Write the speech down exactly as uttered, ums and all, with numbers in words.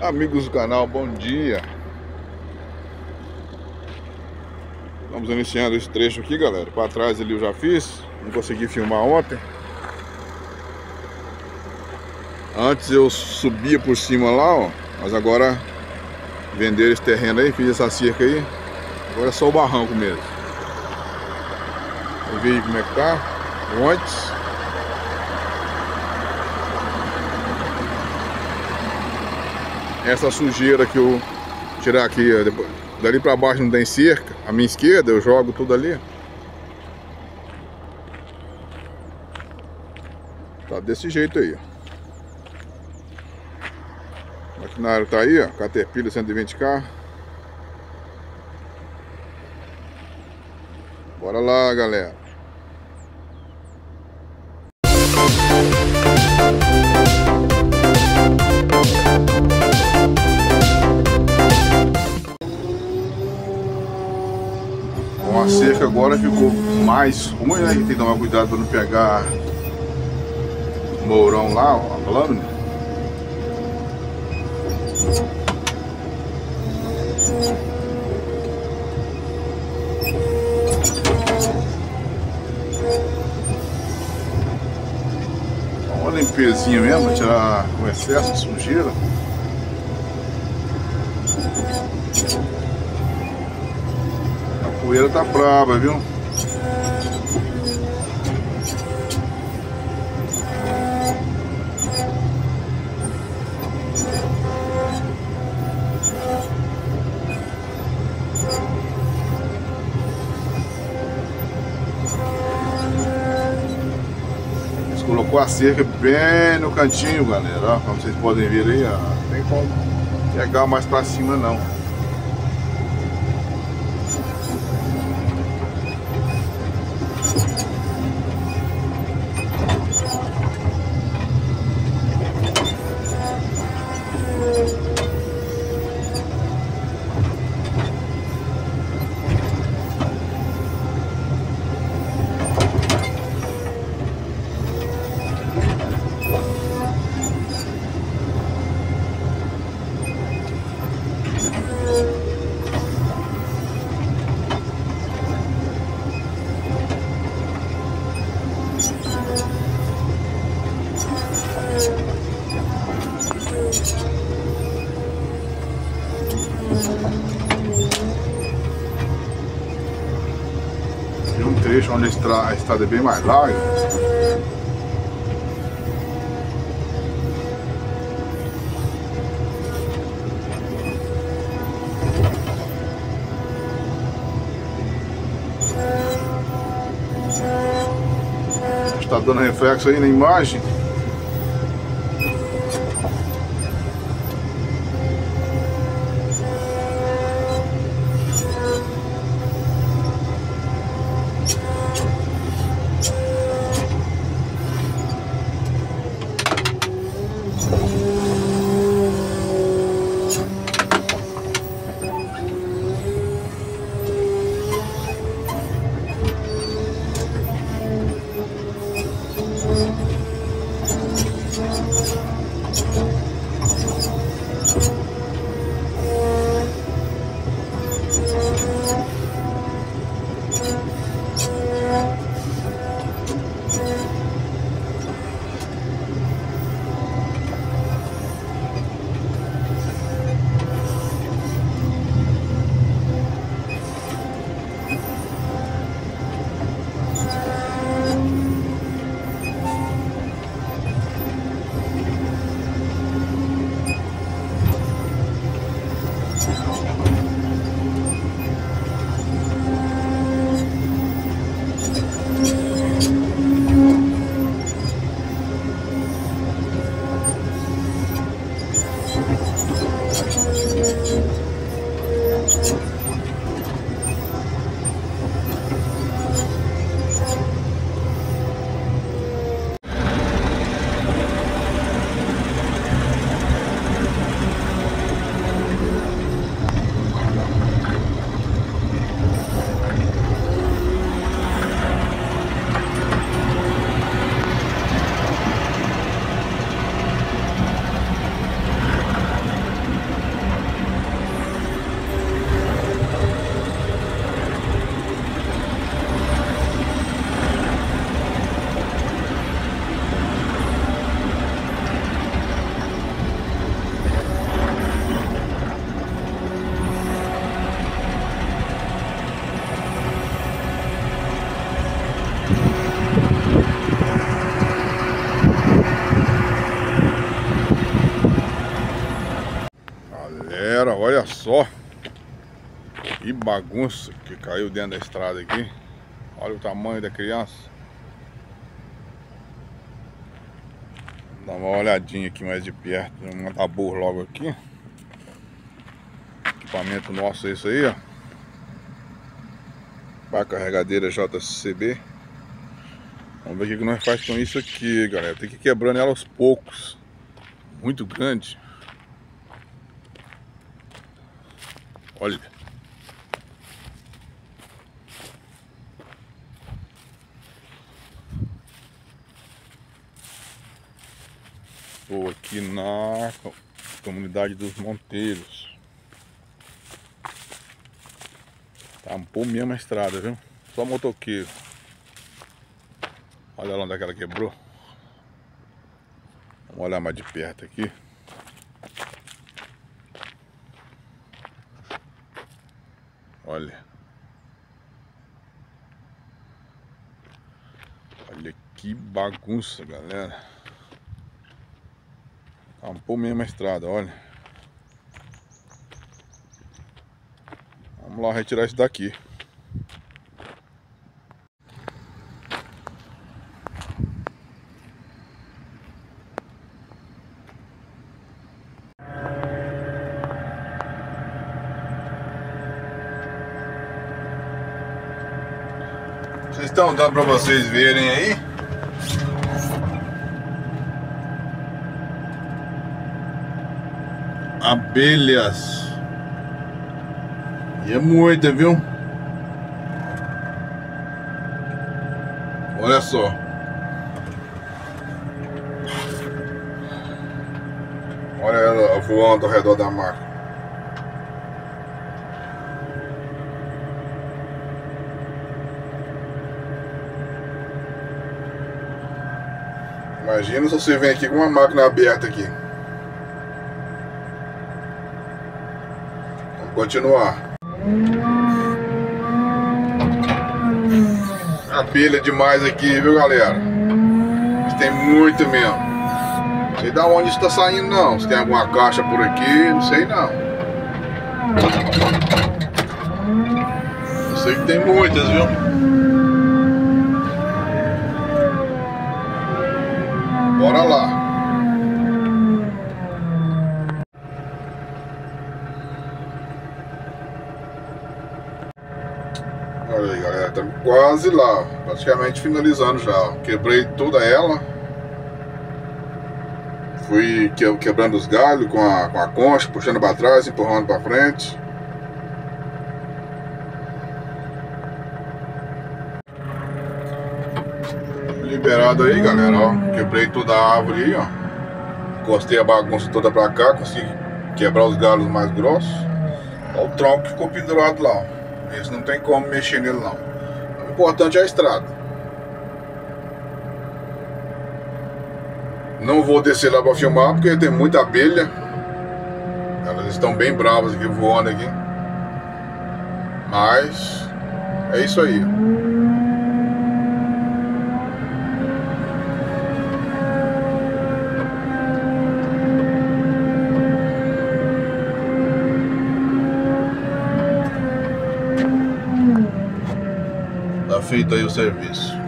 Amigos do canal, bom dia. Estamos iniciando esse trecho aqui, galera. Para trás ali eu já fiz, não consegui filmar ontem. Antes eu subia por cima lá, ó, mas agora venderam esse terreno aí, fiz essa cerca aí. Agora é só o barranco mesmo. Vou ver aí como é que tá o antes. Essa sujeira que eu tirar aqui, ó, depois, dali pra baixo não tem cerca. A minha esquerda eu jogo tudo ali. Tá desse jeito aí, ó. O maquinário tá aí, ó, Caterpillar cento e vinte K. Bora lá, galera. Bom, a cerca agora ficou mais ruim, né? Tem que tomar cuidado para não pegar mourão lá, ó, a lâmina. Uma limpezinha mesmo, tirar o excesso de sujeira. A poeira tá brava, viu? Colocou a cerca bem no cantinho, galera, ó, como vocês podem ver aí, ó, não tem como pegar mais pra cima não. Tem um trecho onde a estrada, a estrada é bem mais larga. Está dando reflexo aí na imagem. Olha só que bagunça que caiu dentro da estrada aqui. Olha o tamanho da criança. Dá uma olhadinha aqui mais de perto. Vamos mandar burro logo aqui. Equipamento nosso é isso aí, ó. Para carregadeira J C B. Vamos ver o que nós faz com isso aqui, galera. Tem que ir quebrando ela aos poucos. Muito grande. Olha. Estou aqui na comunidade dos Monteiros. Tampou mesmo a estrada, viu? Só motoqueiro. Olha lá onde é que ela quebrou. Vamos olhar mais de perto aqui. Olha. Olha que bagunça, galera. Tampou mesmo a estrada, olha. Vamos lá retirar isso daqui. Vocês estão dando para vocês verem aí? Abelhas. E é muita, viu? Olha só. Olha ela voando ao redor da marca. Imagina se você vem aqui com uma máquina aberta aqui. Vamos continuar. Abelha demais aqui, viu, galera? Tem muito mesmo. Não sei da onde está saindo, não. Se tem alguma caixa por aqui, não sei não. Eu sei que tem muitas, viu? Bora lá. Olha aí, galera, estamos quase lá, praticamente finalizando já. Quebrei toda ela. Fui quebrando os galhos com a, com a concha, puxando para trás, empurrando para frente. Liberado aí, galera, ó. Quebrei toda a árvore aí, ó. Encostei a bagunça toda pra cá, consegui quebrar os galhos mais grossos. Ó, o tronco que ficou pendurado lá, ó. Esse não tem como mexer nele, não. O importante é a estrada. Não vou descer lá pra filmar porque tem muita abelha. Elas estão bem bravas aqui, voando aqui. Mas é isso aí. Tá feito aí o serviço.